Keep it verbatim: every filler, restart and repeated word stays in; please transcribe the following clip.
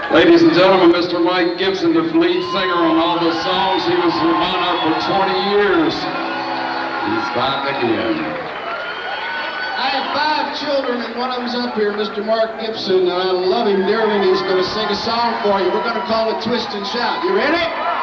Ladies and gentlemen, Mister Mike Gibson, the lead singer on all the songs. He was the Monarch for twenty years. He's back again. I have five children, and one of them's up here, Mister Mark Gibson, and I love him dearly, and he's going to sing a song for you. We're going to call it Twist and Shout. You ready?